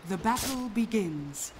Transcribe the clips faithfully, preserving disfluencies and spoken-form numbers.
The battle begins.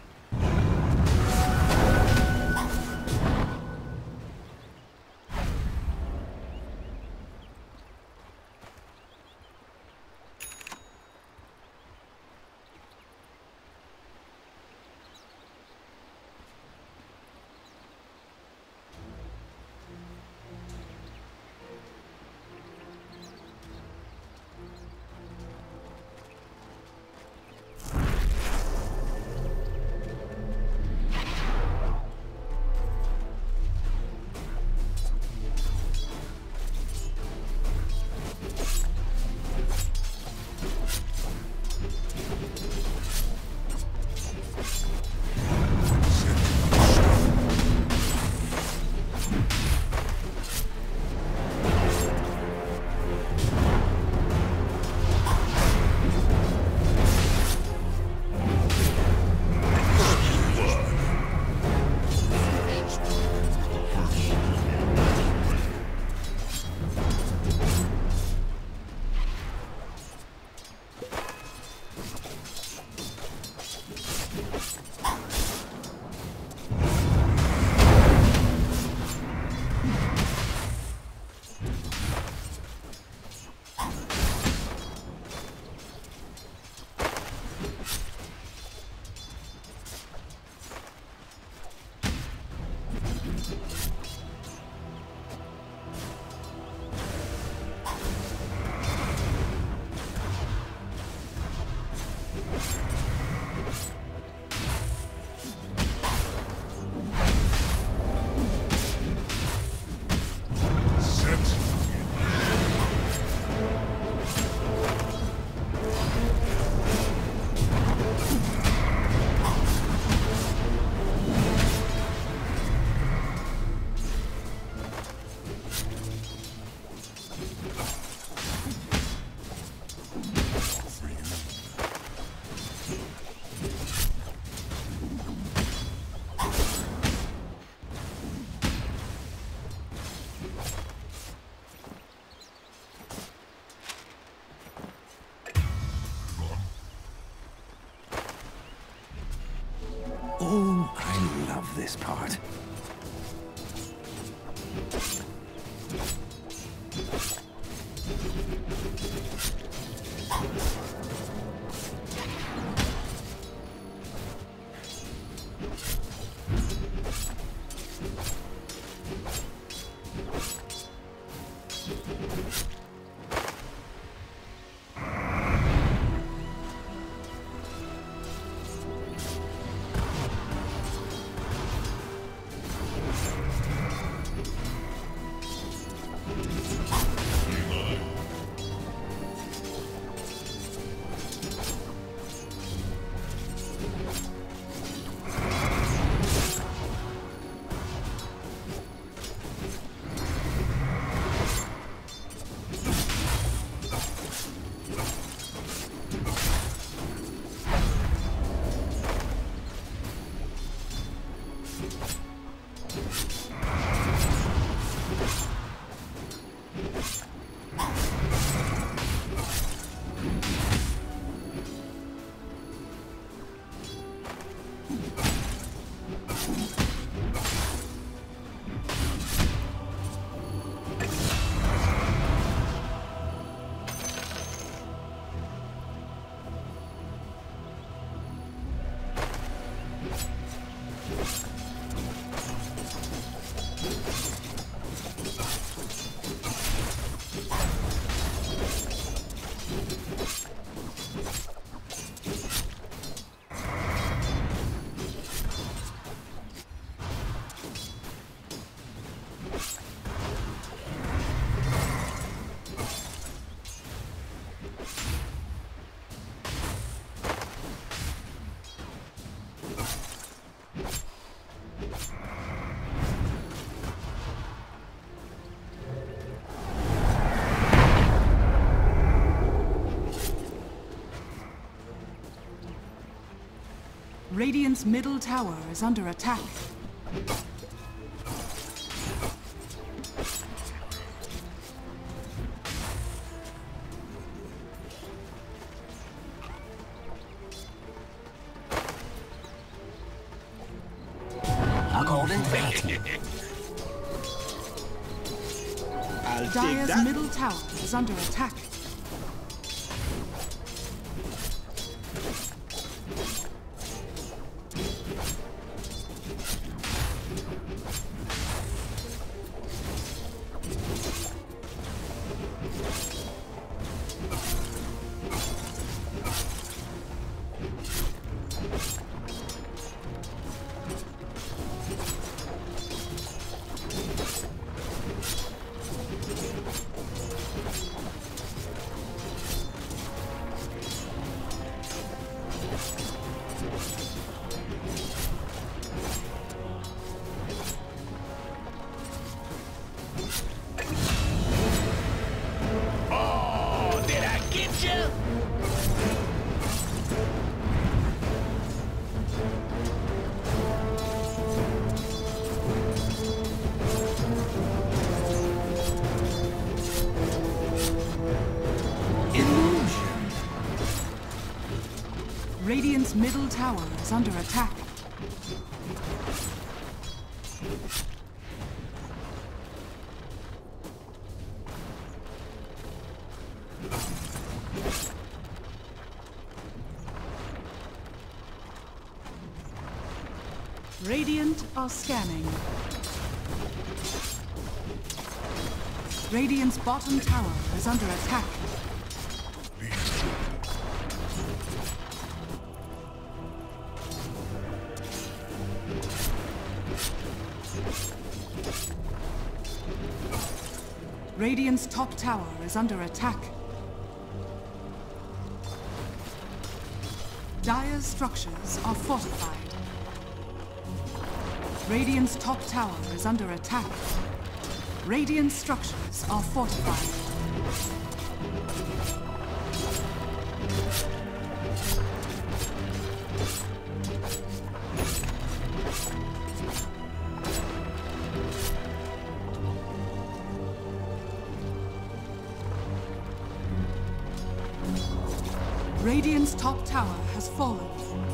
Oh, I love this part. Radiant's middle tower is under attack. than twenty. I'll take Dire's that. middle tower is under attack. Radiant's middle tower is under attack. Radiant are scanning. Radiant's bottom tower is under attack. Radiant's top tower is under attack. Dire's structures are fortified. Radiant's top tower is under attack. Radiant's structures are fortified. Radiant's top tower has fallen.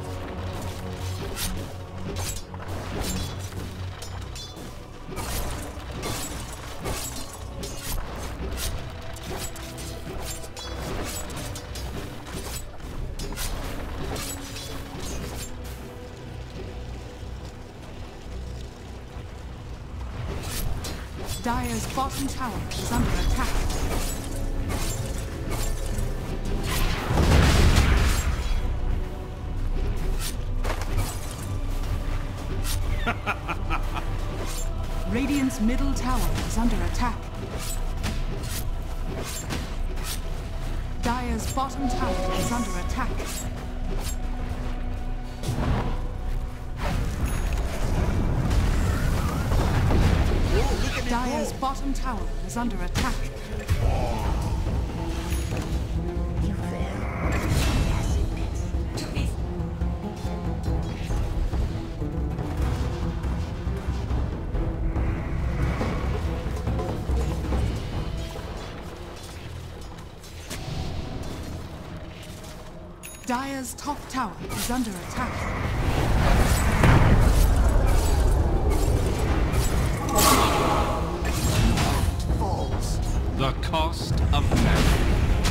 Dire's bottom tower is under attack. Radiant's middle tower is under attack. Dire's bottom tower is under attack. Dire's bottom tower is under attack. Dire's top tower is under attack. The cost of marriage.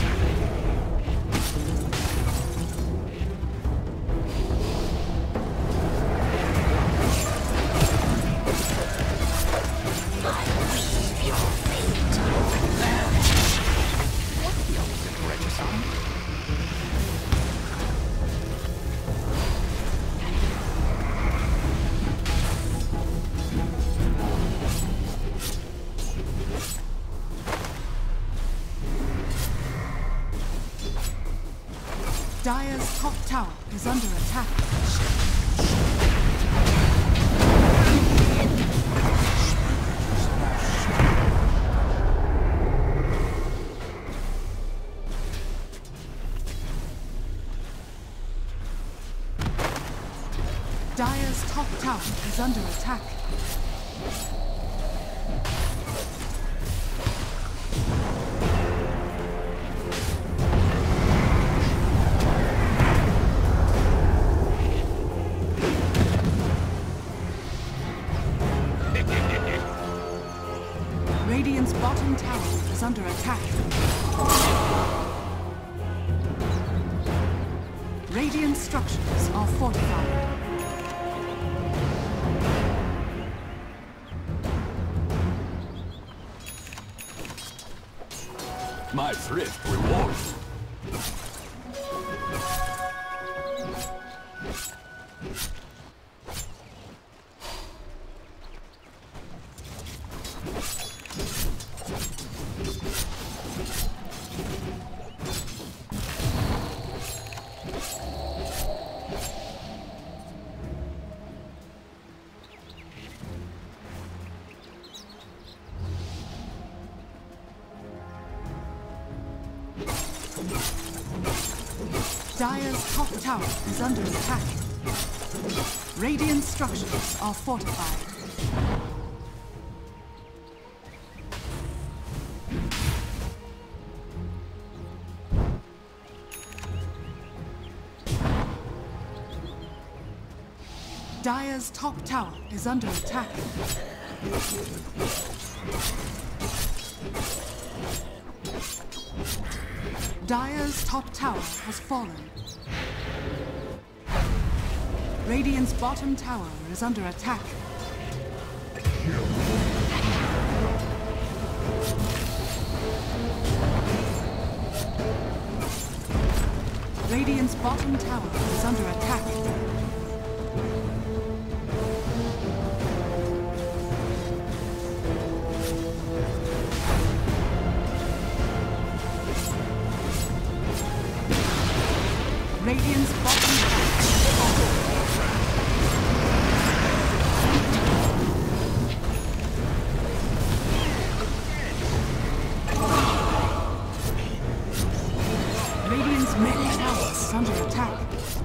Dire's top tower is under attack. Dire's top tower is under attack. Radiant's bottom tower is under attack. Radiant structures are fortified. My thrift rewards. Dire's top tower is under attack. Radiant structures are fortified. Dire's top tower is under attack. Dire's top tower has fallen. Radiant's bottom tower is under attack. Radiant's bottom tower is under attack. Radiant's bottom tower is falling. Radiant's middle tower is under attack.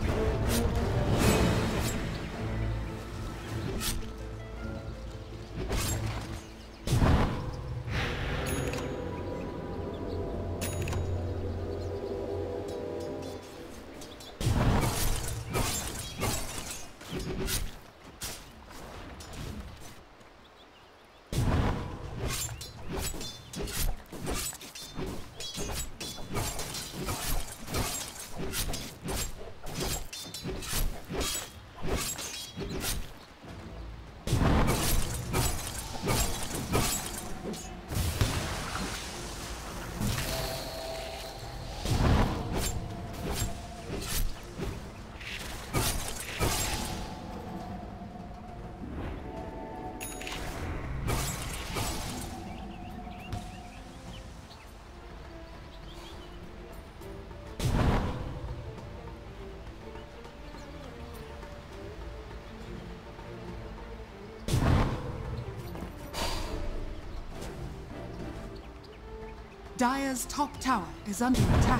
Dire's top tower is under attack.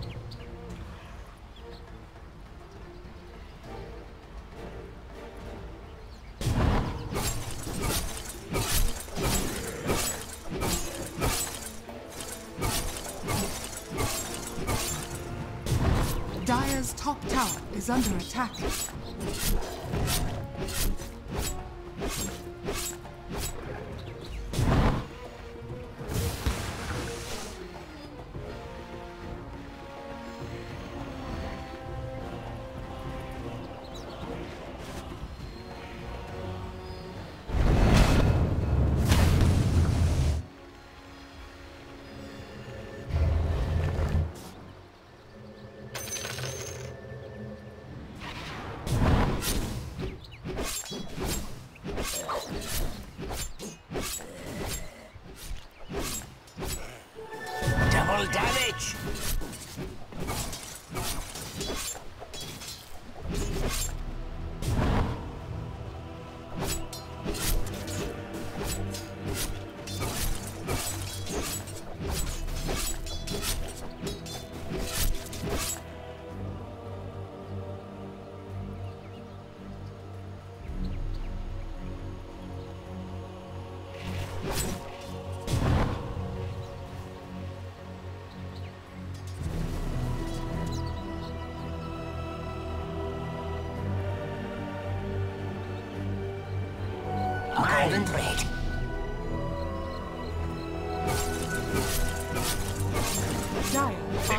Dire's top tower is under attack.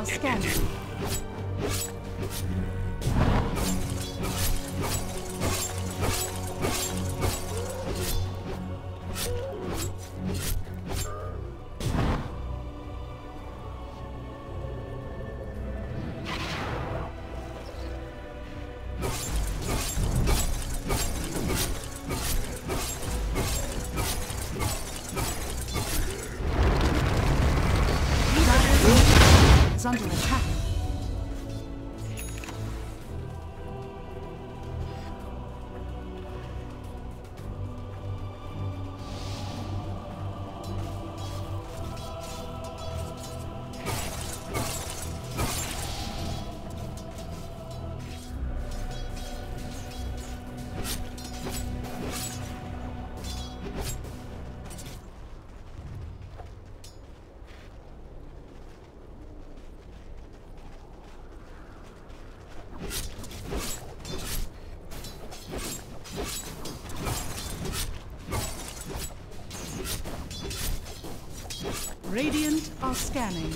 are scanning. Is under attack. Radiant are scanning.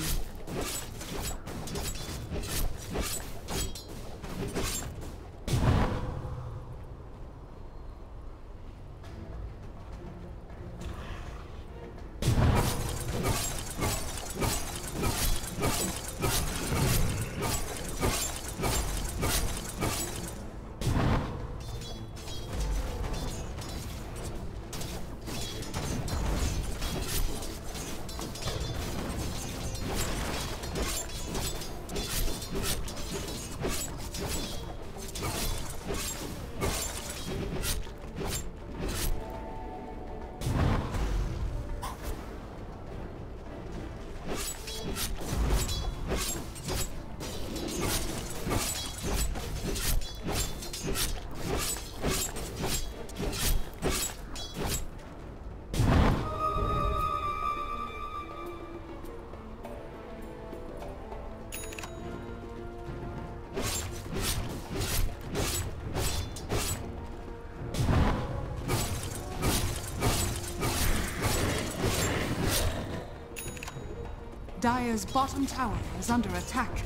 Dire's bottom tower is under attack.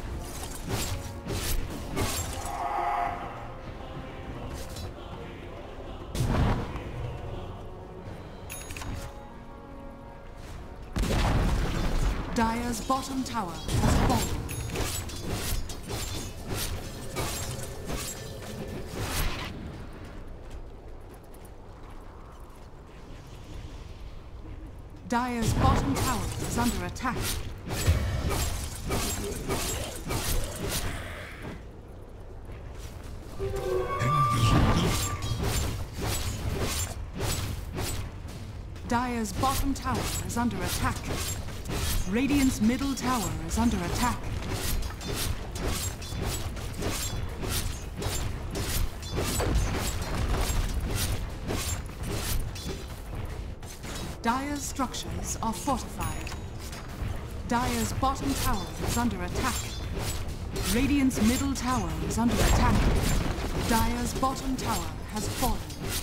Dire's bottom tower has fallen. Dire's bottom tower is under attack. Dire's bottom tower is under attack. Radiant's middle tower is under attack. Dire's structures are fortified. Dire's bottom tower is under attack. Radiant's middle tower is under attack. Dire's bottom tower has fallen.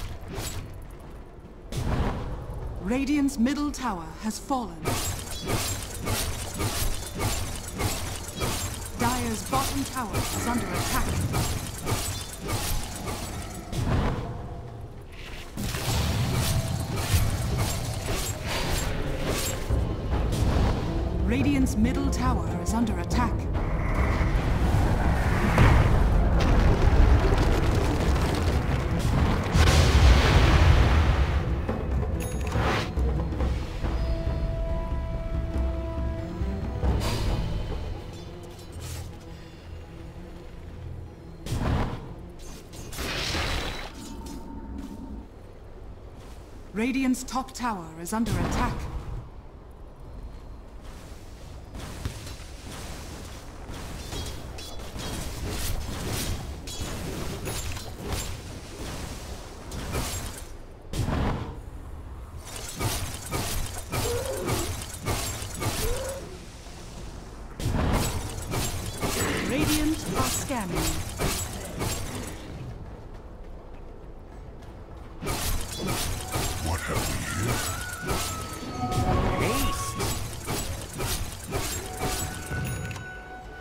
Radiant's middle tower has fallen. Dire's bottom tower is under attack. Radiant's middle tower is under attack. Radiant's top tower is under attack. Radiant are scanning. What have we here? Haste!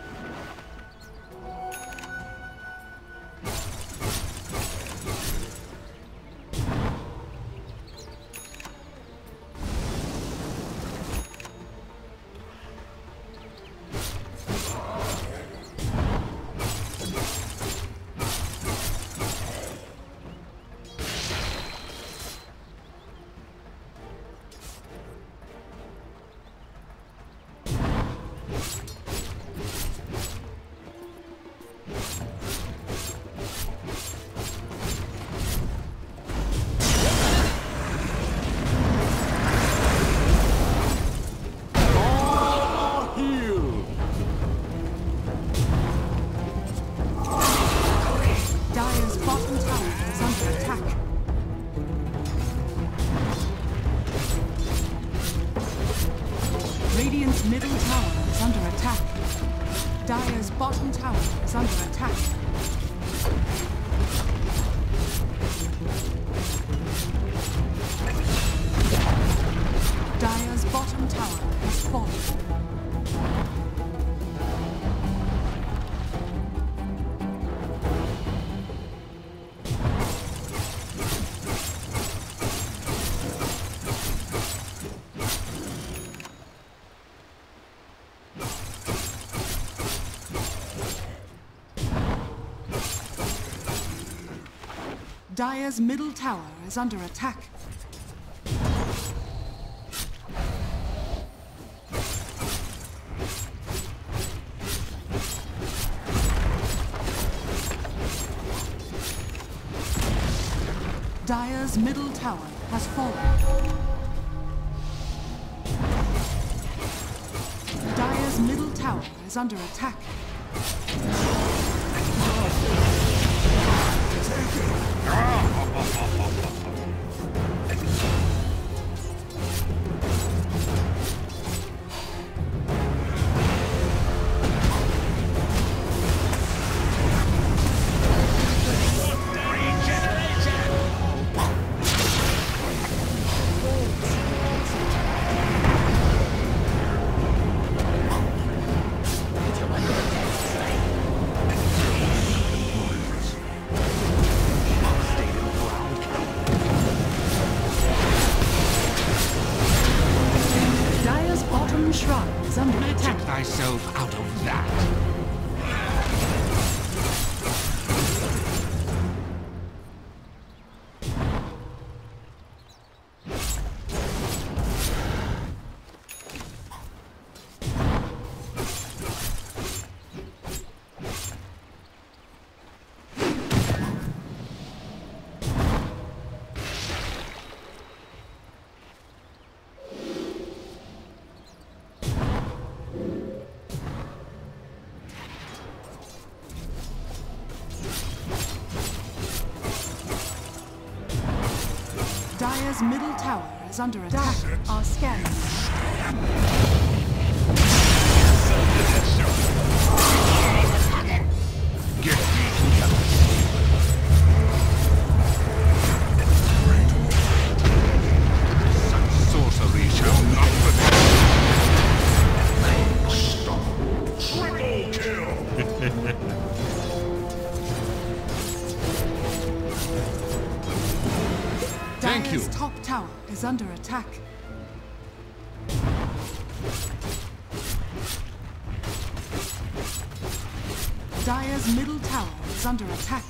Radiant's middle tower is under attack. Dire's bottom tower is under attack. Dire's bottom tower has fallen. Dire's middle tower is under attack. Dire's middle tower has fallen. Dire's middle tower is under attack. Take thyself out of that. Dire's middle tower is under attack. Dire are scanning. Get me together. Such sorcery shall not prevent. Stop. Triple kill. Thank you. Dire's top tower is under attack. Dire's middle tower is under attack.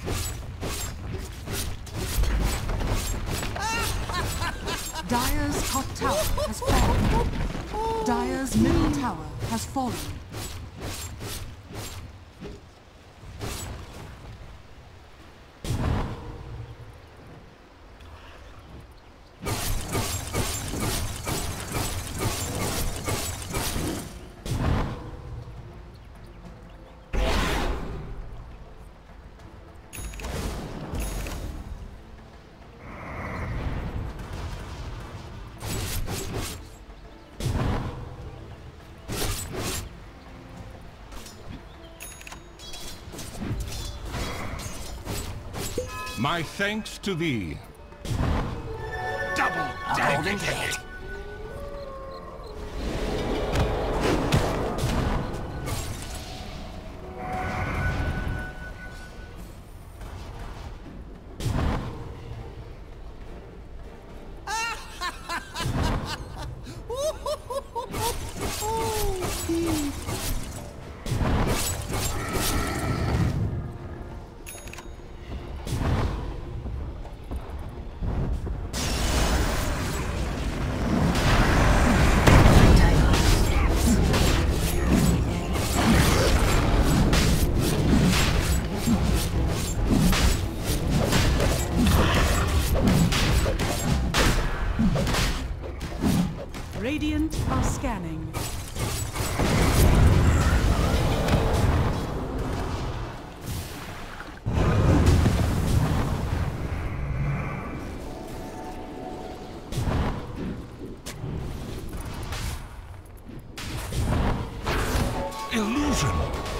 Dire's top tower has fallen. Dire's middle tower has fallen. My thanks to thee. Double Golden Gate. Radiant are scanning. illusion.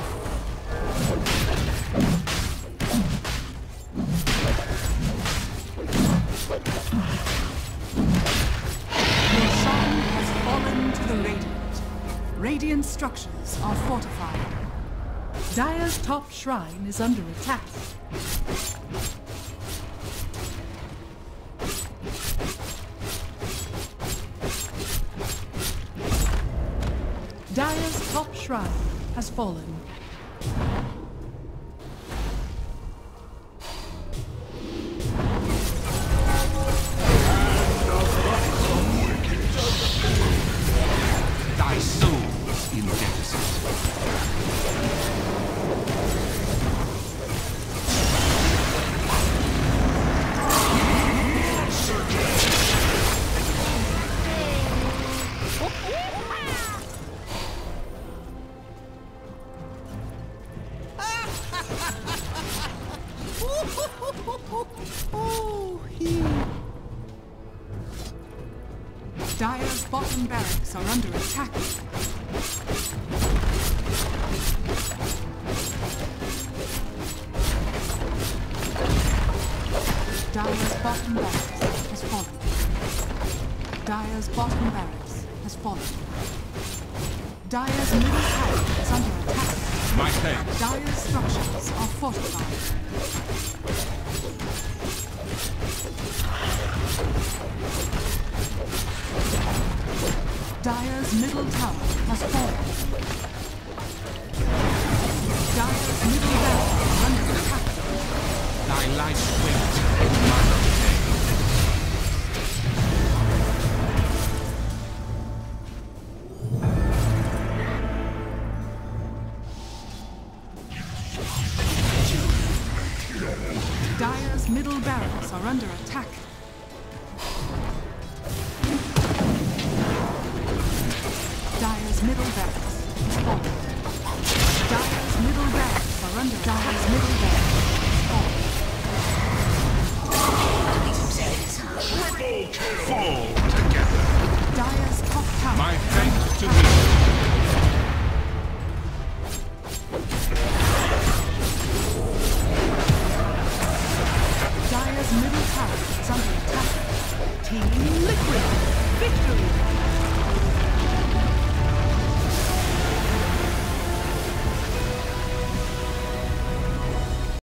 Roshan has fallen to the Radiant. Radiant structures are fortified. Dire's top shrine is under attack. Dire's top shrine has fallen. Thy soul's in deficit. Dire's bottom barracks are under attack. Dire's bottom barracks has fallen. Dire's bottom barracks has fallen. Dire's middle tower is under attack. My thanks. Dire's structures are fortified. Dire's middle tower has fallen. Dire's middle barracks is under attack. Thy life's weight in my day. Dire's middle barracks are under attack. Dire's middle barracks is fallen. Dire's middle barracks are under Dire's middle barracks is fallen. Triple kill. Fall together. Dire's top tower My is thanks under to attack. thee.